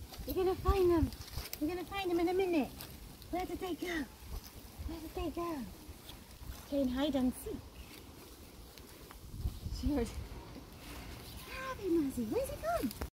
You're gonna find them. You're gonna find them in a minute. Where did they go? Where did they go? Playing hide and seek. Sure. Where are they, Mazzy? Where's he gone?